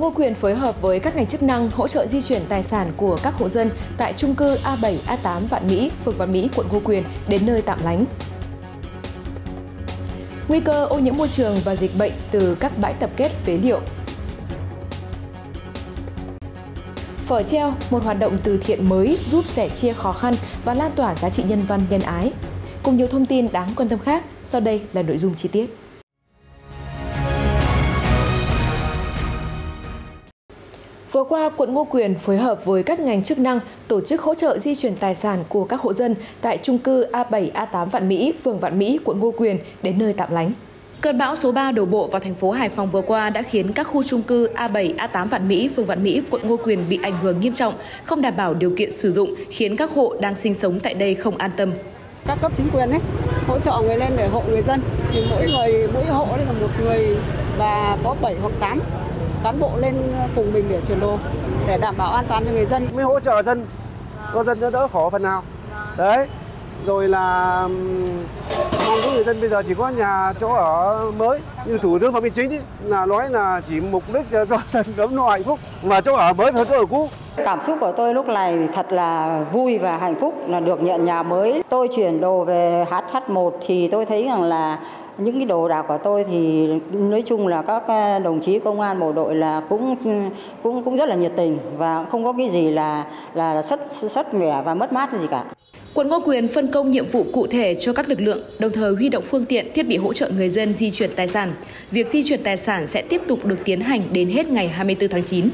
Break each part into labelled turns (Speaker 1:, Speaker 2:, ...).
Speaker 1: Ngô Quyền phối hợp với các ngành chức năng hỗ trợ di chuyển tài sản của các hộ dân tại chung cư A7, A8 Vạn Mỹ, phường Vạn Mỹ, quận Ngô Quyền đến nơi tạm lánh. Nguy cơ ô nhiễm môi trường và dịch bệnh từ các bãi tập kết phế liệu. Phở treo, một hoạt động từ thiện mới giúp sẻ chia khó khăn và lan tỏa giá trị nhân văn nhân ái. Cùng nhiều thông tin đáng quan tâm khác, sau đây là nội dung chi tiết. Vừa qua, quận Ngô Quyền phối hợp với các ngành chức năng tổ chức hỗ trợ di chuyển tài sản của các hộ dân tại chung cư A7, A8 Vạn Mỹ, phường Vạn Mỹ, quận Ngô Quyền đến nơi tạm lánh. Cơn bão số 3 đổ bộ vào thành phố Hải Phòng vừa qua đã khiến các khu chung cư A7, A8 Vạn Mỹ, phường Vạn Mỹ, quận Ngô Quyền bị ảnh hưởng nghiêm trọng, không đảm bảo điều kiện sử dụng, khiến các hộ đang sinh sống tại đây không an tâm.
Speaker 2: Các cấp chính quyền hỗ trợ người lên để hộ người dân, thì mỗi hộ là một người và có 7 hoặc 8 cán bộ lên cùng mình để chuyển đồ để đảm bảo an toàn cho người dân.
Speaker 3: Mới hỗ trợ dân, cho dân nó đỡ khổ phần nào. Đấy, rồi là mong với người dân bây giờ chỉ có nhà chỗ ở mới, như Thủ tướng Phạm Minh Chính là nói là chỉ mục đích cho dân ấm no hạnh phúc, mà chỗ ở mới và chỗ ở cũ.
Speaker 4: Cảm xúc của tôi lúc này thì thật là vui và hạnh phúc là được nhận nhà mới. Tôi chuyển đồ về HH1 thì tôi thấy rằng là những cái đồ đạc của tôi thì nói chung là các đồng chí công an bộ đội là cũng rất là nhiệt tình và không có cái gì là sất mẻ và mất mát gì cả.
Speaker 1: Quận Ngô Quyền phân công nhiệm vụ cụ thể cho các lực lượng, đồng thời huy động phương tiện, thiết bị hỗ trợ người dân di chuyển tài sản. Việc di chuyển tài sản sẽ tiếp tục được tiến hành đến hết ngày 24 tháng 9.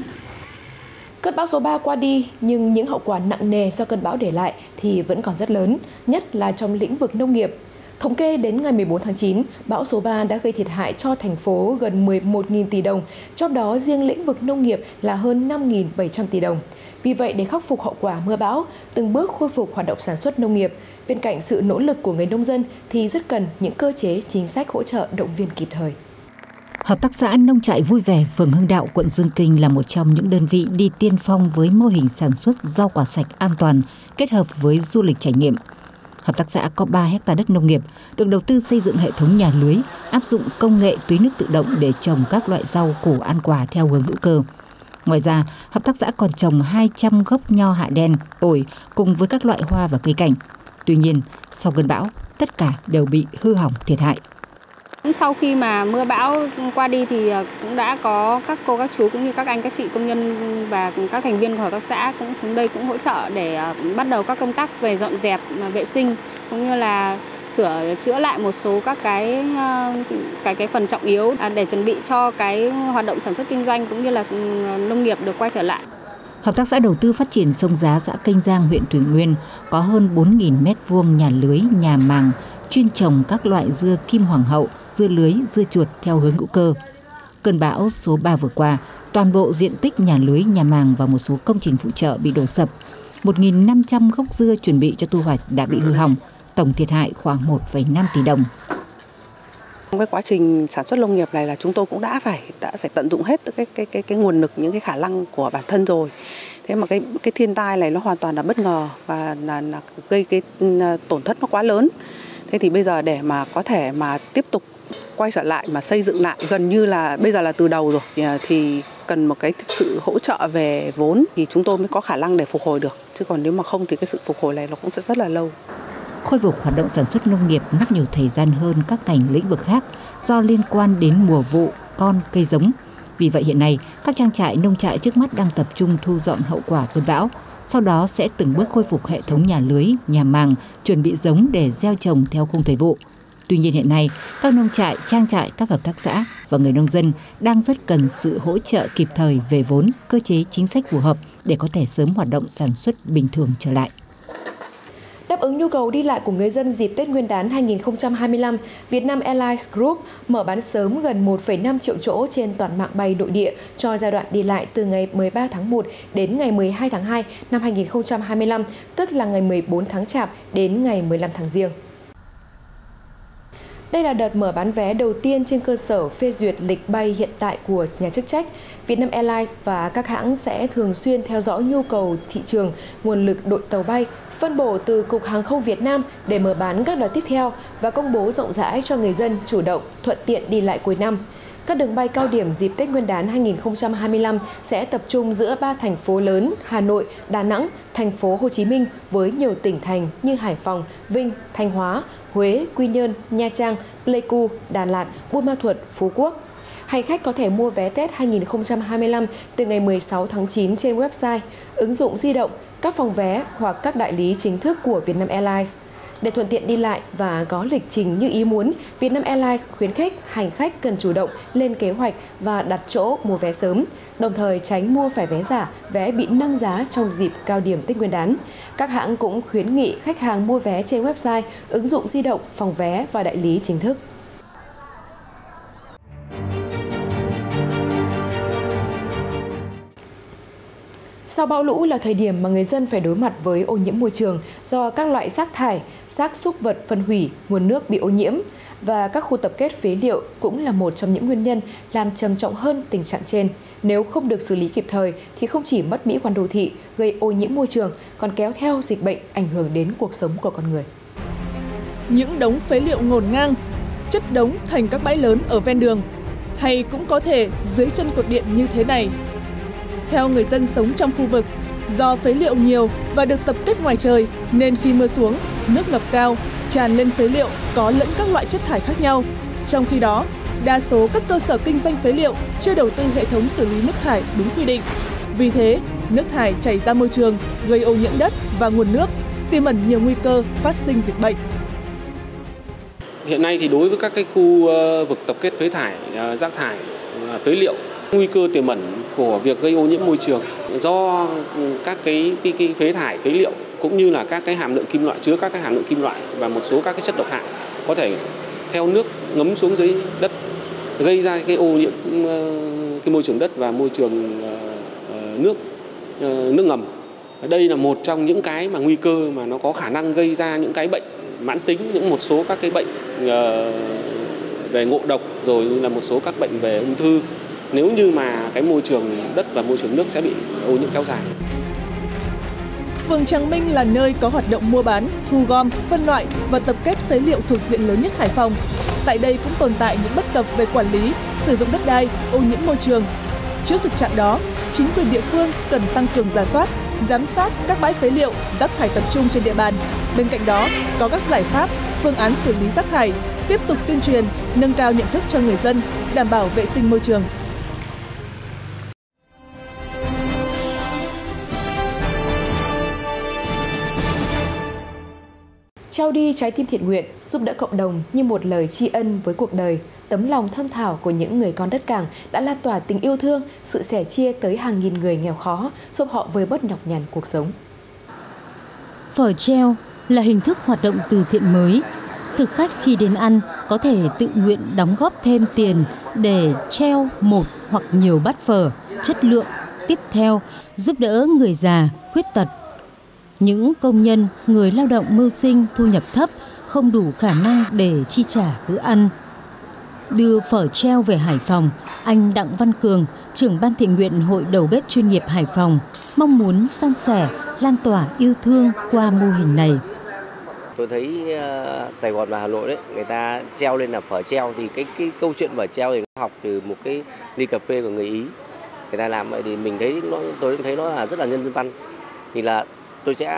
Speaker 1: Cơn bão số 3 qua đi, nhưng những hậu quả nặng nề do cơn bão để lại thì vẫn còn rất lớn, nhất là trong lĩnh vực nông nghiệp. Thống kê đến ngày 14 tháng 9, bão số 3 đã gây thiệt hại cho thành phố gần 11.000 tỷ đồng, trong đó riêng lĩnh vực nông nghiệp là hơn 5.700 tỷ đồng. Vì vậy, để khắc phục hậu quả mưa bão, từng bước khôi phục hoạt động sản xuất nông nghiệp, bên cạnh sự nỗ lực của người nông dân thì rất cần những cơ chế chính sách hỗ trợ động viên kịp thời.
Speaker 5: Hợp tác xã Nông trại Vui Vẻ, phường Hưng Đạo, quận Dương Kinh là một trong những đơn vị đi tiên phong với mô hình sản xuất rau quả sạch an toàn kết hợp với du lịch trải nghiệm. Hợp tác xã có 3 hectare đất nông nghiệp, được đầu tư xây dựng hệ thống nhà lưới, áp dụng công nghệ tưới nước tự động để trồng các loại rau củ ăn quả theo hướng hữu cơ. Ngoài ra, hợp tác xã còn trồng 200 gốc nho hạ đen, ổi cùng với các loại hoa và cây cảnh. Tuy nhiên, sau cơn bão, tất cả đều bị hư hỏng thiệt hại.
Speaker 2: Sau khi mà mưa bão qua đi thì cũng đã có các cô, các chú cũng như các anh, các chị công nhân và các thành viên của hợp tác xã cũng xuống đây cũng hỗ trợ để bắt đầu các công tác về dọn dẹp, vệ sinh cũng như là sửa chữa lại một số các cái phần trọng yếu để chuẩn bị cho cái hoạt động sản xuất kinh doanh cũng như là nông nghiệp được quay trở lại.
Speaker 5: Hợp tác xã đầu tư phát triển Sông Giá, xã Kênh Giang, huyện Thủy Nguyên có hơn 4.000 m2 nhà lưới, nhà màng, chuyên trồng các loại dưa kim hoàng hậu, dưa lưới, dưa chuột theo hướng hữu cơ. Cơn bão số 3 vừa qua, toàn bộ diện tích nhà lưới, nhà màng và một số công trình phụ trợ bị đổ sập. 1.500 gốc dưa chuẩn bị cho thu hoạch đã bị hư hỏng, tổng thiệt hại khoảng 1,5 tỷ đồng.
Speaker 6: Trong cái quá trình sản xuất nông nghiệp này là chúng tôi cũng đã phải tận dụng hết cái nguồn lực, những cái khả năng của bản thân rồi. Thế mà cái thiên tai này nó hoàn toàn là bất ngờ và là gây cái tổn thất nó quá lớn. Thế thì bây giờ để mà có thể mà tiếp tục quay trở lại mà xây dựng lại gần như là bây giờ là từ đầu rồi thì cần một cái sự hỗ trợ về vốn thì chúng tôi mới có khả năng để phục hồi được. Chứ còn nếu mà không thì cái sự phục hồi này nó cũng sẽ rất là lâu.
Speaker 5: Khôi phục hoạt động sản xuất nông nghiệp mất nhiều thời gian hơn các ngành lĩnh vực khác do liên quan đến mùa vụ, con, cây giống. Vì vậy hiện nay, các trang trại nông trại trước mắt đang tập trung thu dọn hậu quả cơn bão. Sau đó sẽ từng bước khôi phục hệ thống nhà lưới, nhà màng, chuẩn bị giống để gieo trồng theo khung thời vụ. Tuy nhiên hiện nay, các nông trại, trang trại, các hợp tác xã và người nông dân đang rất cần sự hỗ trợ kịp thời về vốn, cơ chế chính sách phù hợp để có thể sớm hoạt động sản xuất bình thường trở lại.
Speaker 1: Đáp ứng nhu cầu đi lại của người dân dịp Tết Nguyên đán 2025, Vietnam Airlines Group mở bán sớm gần 1,5 triệu chỗ trên toàn mạng bay nội địa cho giai đoạn đi lại từ ngày 13 tháng 1 đến ngày 12 tháng 2 năm 2025, tức là ngày 14 tháng Chạp đến ngày 15 tháng Giêng. Đây là đợt mở bán vé đầu tiên trên cơ sở phê duyệt lịch bay hiện tại của nhà chức trách. Vietnam Airlines và các hãng sẽ thường xuyên theo dõi nhu cầu thị trường, nguồn lực đội tàu bay, phân bổ từ Cục Hàng không Việt Nam để mở bán các đợt tiếp theo và công bố rộng rãi cho người dân chủ động, thuận tiện đi lại cuối năm. Các đường bay cao điểm dịp Tết Nguyên đán 2025 sẽ tập trung giữa 3 thành phố lớn Hà Nội, Đà Nẵng, thành phố Hồ Chí Minh với nhiều tỉnh thành như Hải Phòng, Vinh, Thanh Hóa, Huế, Quy Nhơn, Nha Trang, Pleiku, Đà Lạt, Buôn Ma Thuột, Phú Quốc. Hành khách có thể mua vé Tết 2025 từ ngày 16 tháng 9 trên website, ứng dụng di động, các phòng vé hoặc các đại lý chính thức của Vietnam Airlines. Để thuận tiện đi lại và có lịch trình như ý muốn, Vietnam Airlines khuyến khích hành khách cần chủ động lên kế hoạch và đặt chỗ mua vé sớm, đồng thời tránh mua phải vé giả, vé bị nâng giá trong dịp cao điểm Tết Nguyên đán. Các hãng cũng khuyến nghị khách hàng mua vé trên website, ứng dụng di động, phòng vé và đại lý chính thức. Sau bão lũ là thời điểm mà người dân phải đối mặt với ô nhiễm môi trường do các loại rác thải, xác súc vật phân hủy, nguồn nước bị ô nhiễm. Và các khu tập kết phế liệu cũng là một trong những nguyên nhân làm trầm trọng hơn tình trạng trên. Nếu không được xử lý kịp thời thì không chỉ mất mỹ quan đô thị, gây ô nhiễm môi trường, còn kéo theo dịch bệnh ảnh hưởng đến cuộc sống của con người.
Speaker 7: Những đống phế liệu ngổn ngang, chất đống thành các bãi lớn ở ven đường, hay cũng có thể dưới chân cột điện như thế này. Theo người dân sống trong khu vực, do phế liệu nhiều và được tập kết ngoài trời nên khi mưa xuống, nước ngập cao, tràn lên phế liệu có lẫn các loại chất thải khác nhau. Trong khi đó, đa số các cơ sở kinh doanh phế liệu chưa đầu tư hệ thống xử lý nước thải đúng quy định. Vì thế, nước thải chảy ra môi trường, gây ô nhiễm đất và nguồn nước, tiềm ẩn nhiều nguy cơ phát sinh dịch bệnh.
Speaker 8: Hiện nay thì đối với các cái khu vực tập kết phế thải, rác thải, phế liệu, nguy cơ tiềm ẩn của việc gây ô nhiễm môi trường do các cái phế thải, phế liệu cũng như là các cái hàm lượng kim loại, chứa các cái hàm lượng kim loại và một số các cái chất độc hại có thể theo nước ngấm xuống dưới đất, gây ra cái ô nhiễm cái môi trường đất và môi trường nước ngầm. Đây là một trong những cái mà nguy cơ mà nó có khả năng gây ra những cái bệnh mãn tính, một số các cái bệnh về ngộ độc, rồi là một số các bệnh về ung thư nếu như mà cái môi trường đất và môi trường nước sẽ bị ô nhiễm kéo dài.
Speaker 7: Phường Tràng Minh là nơi có hoạt động mua bán, thu gom, phân loại và tập kết phế liệu thuộc diện lớn nhất Hải Phòng. Tại đây cũng tồn tại những bất cập về quản lý, sử dụng đất đai, ô nhiễm môi trường. Trước thực trạng đó, chính quyền địa phương cần tăng cường rà soát, giám sát các bãi phế liệu, rác thải tập trung trên địa bàn. Bên cạnh đó, có các giải pháp, phương án xử lý rác thải, tiếp tục tuyên truyền, nâng cao nhận thức cho người dân, đảm bảo vệ sinh môi trường.
Speaker 1: Trao đi trái tim thiện nguyện, giúp đỡ cộng đồng như một lời tri ân với cuộc đời, tấm lòng thơm thảo của những người con đất Cảng đã lan tỏa tình yêu thương, sự sẻ chia tới hàng nghìn người nghèo khó, giúp họ vơi bớt nhọc nhằn cuộc sống.
Speaker 9: Phở treo là hình thức hoạt động từ thiện mới. Thực khách khi đến ăn có thể tự nguyện đóng góp thêm tiền để treo một hoặc nhiều bát phở chất lượng tiếp theo, giúp đỡ người già, khuyết tật. Những công nhân, người lao động mưu sinh thu nhập thấp không đủ khả năng để chi trả bữa ăn. Đưa phở treo về Hải Phòng, anh Đặng Văn Cường, trưởng ban thiện nguyện Hội Đầu bếp chuyên nghiệp Hải Phòng, mong muốn san sẻ, lan tỏa yêu thương qua mô hình này.
Speaker 10: Tôi thấy Sài Gòn và Hà Nội đấy, người ta treo lên là phở treo, thì cái câu chuyện phở treo thì nó học từ một cái ly cà phê của người Ý. Người ta làm vậy thì mình thấy tôi thấy nó là rất là nhân văn. Thì là tôi sẽ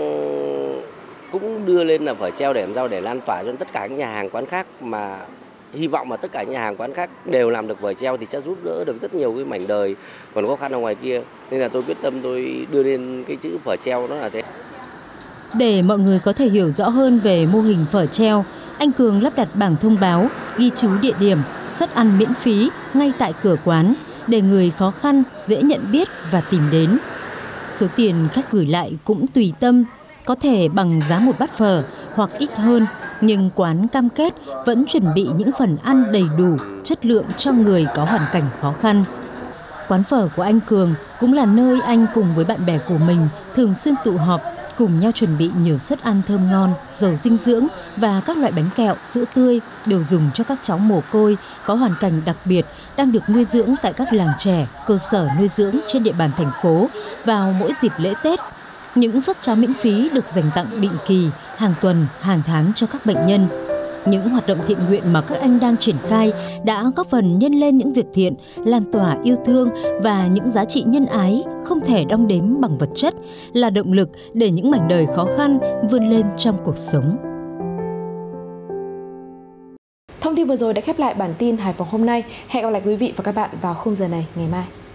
Speaker 10: cũng đưa lên là phở treo để làm sao để lan tỏa cho tất cả các nhà hàng quán khác, mà hy vọng mà tất cả những nhà hàng quán khác đều làm được phở treo thì sẽ giúp đỡ được rất nhiều cái mảnh đời còn khó khăn ở ngoài kia. Nên là tôi quyết tâm tôi đưa lên cái chữ phở treo nó là thế.
Speaker 9: Để mọi người có thể hiểu rõ hơn về mô hình phở treo, anh Cường lắp đặt bảng thông báo ghi chú địa điểm, suất ăn miễn phí ngay tại cửa quán để người khó khăn dễ nhận biết và tìm đến. Số tiền khách gửi lại cũng tùy tâm, có thể bằng giá một bát phở hoặc ít hơn, nhưng quán cam kết vẫn chuẩn bị những phần ăn đầy đủ, chất lượng cho người có hoàn cảnh khó khăn. Quán phở của anh Cường cũng là nơi anh cùng với bạn bè của mình thường xuyên tụ họp, cùng nhau chuẩn bị nhiều suất ăn thơm ngon, giàu dinh dưỡng và các loại bánh kẹo, sữa tươi đều dùng cho các cháu mồ côi có hoàn cảnh đặc biệt đang được nuôi dưỡng tại các làng trẻ, cơ sở nuôi dưỡng trên địa bàn thành phố vào mỗi dịp lễ Tết. Những suất cháo miễn phí được dành tặng định kỳ, hàng tuần, hàng tháng cho các bệnh nhân. Những hoạt động thiện nguyện mà các anh đang triển khai đã góp phần nhân lên những việc thiện, lan tỏa yêu thương và những giá trị nhân ái không thể đong đếm bằng vật chất, là động lực để những mảnh đời khó khăn vươn lên trong cuộc sống.
Speaker 1: Thông tin vừa rồi đã khép lại bản tin Hải Phòng hôm nay. Hẹn gặp lại quý vị và các bạn vào khung giờ này ngày mai.